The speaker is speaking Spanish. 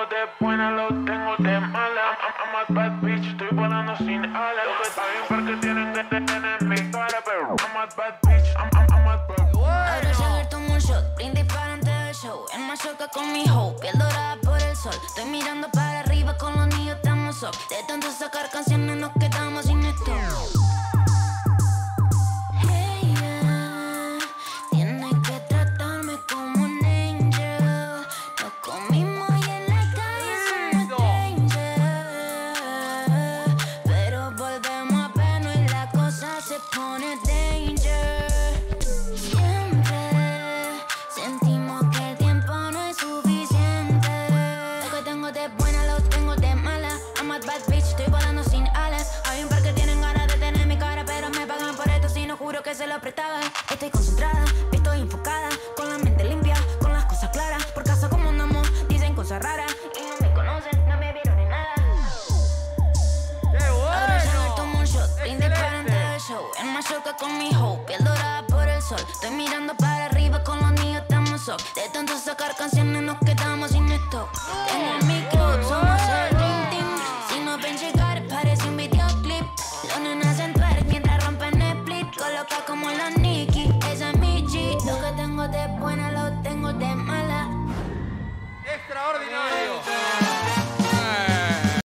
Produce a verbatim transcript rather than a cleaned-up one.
tengo de buena, lo tengo de mala. I'm, I'm a bad bitch, estoy volando sin alas. Lo que está bien porque tienen que tener mi cara, pero I'm a bad bitch, I'm, I'm, I'm a bad bitch. Ahora Jagger tomo un shot, brindis para antes del show. El más choca con mi hoe, piel dorada por el sol. Estoy mirando para arriba, con los niños estamos up. De tanto sacar canciones nos quedamos sin esto. Que se lo apretaba. Estoy concentrada, estoy enfocada, con la mente limpia, con las cosas claras. Por casa como andamos, dicen cosas raras y no me conocen, no me vieron en nada. ¡Qué bueno! Ahora Jagger tomo un shot, brindis para antes del show. El más choca con mi hoe, piel dorada por el sol. Estoy mirando para arriba, con los niños estamos up. De tanto sacar canciones nos quedamos sin esto. En el micro somos el dream team. Si no ven llegar parece un videoclip. Los nenas en twerk mientras rompen el split. Coloca como la Nicki, esa es mi G. Lo que tengo de buena lo tengo de mala. ¡Extraordinario!